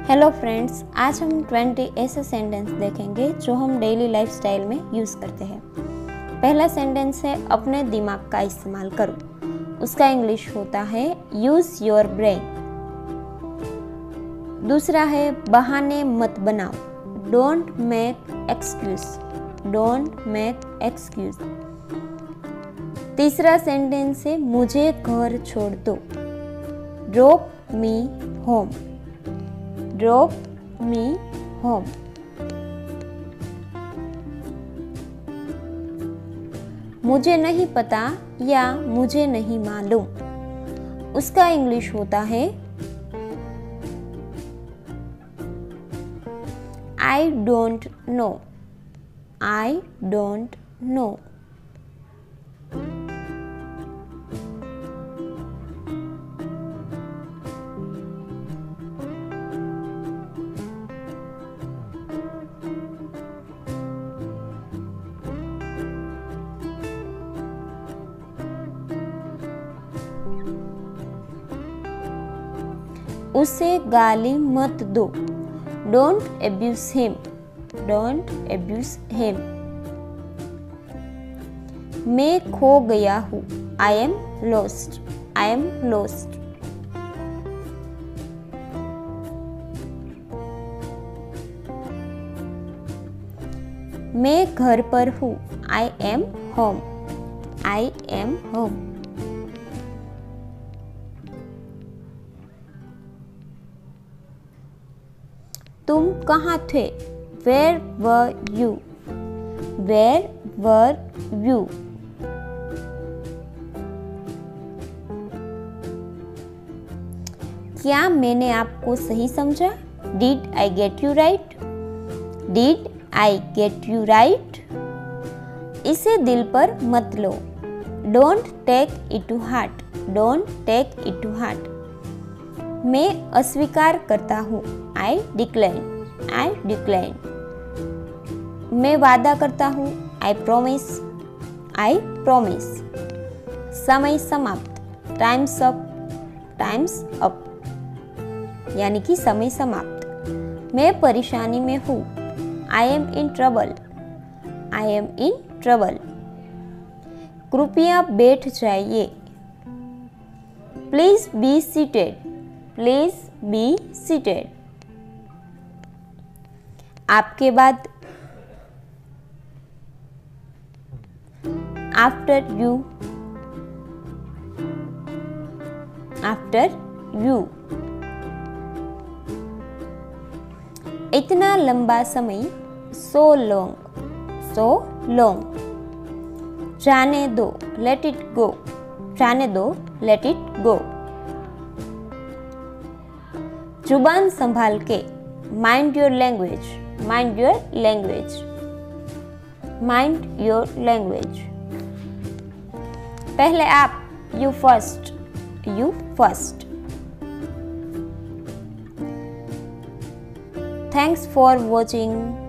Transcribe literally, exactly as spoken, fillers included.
Hello friends, आज हम बीस ऐसे सेंटेंस देखेंगे जो हम डेली लाइफस्टाइल में यूज़ करते हैं। पहला सेंटेंस है अपने दिमाग का इस्तेमाल करो। उसका इंग्लिश होता है यूज़ योर ब्रेन। दूसरा है बहाने मत बनाओ, don't make excuse, don't make excuse. तीसरा सेंटेंस है मुझे घर छोड़ दो, drop me home, drop me home. मुझे नहीं पता या मुझे नहीं मालूम, उसका इंग्लिश होता है I don't know, I don't know. उसे गाली मत दो, don't abuse him, don't abuse him. मैं खो गया हूँ, I am lost, I am lost. मैं घर पर हूँ, I am home, I am home. तुम कहाँ थे, where were you, where were you. क्या मैंने आपको सही समझा, did I get you right, did I get you right. इसे दिल पर मत लो, don't take it to heart, don't take it to heart. मैं अस्वीकार करता हूँ, आई डिक्लाइन, आई डिक्लाइन। मैं वादा करता हूँ, आई प्रोमिस, आई प्रोमिस। समय समाप्त, टाइम्स अप, टाइम्स अप, यानी कि समय समाप्त। मैं परेशानी में हूँ, I am in trouble, I am in trouble. कृपया बैठ जाइए, please be seated, please be seated. आपके बाद, आफ्टर यू, आफ्टर यू। इतना लंबा समय, सो लॉन्ग, सो लॉन्ग। जाने दो, लेट इट गो, जाने दो, लेट इट गो। जुबान संभाल के, mind your language, mind your language, mind your language. पहले आप, you first, you first. Thanks for watching.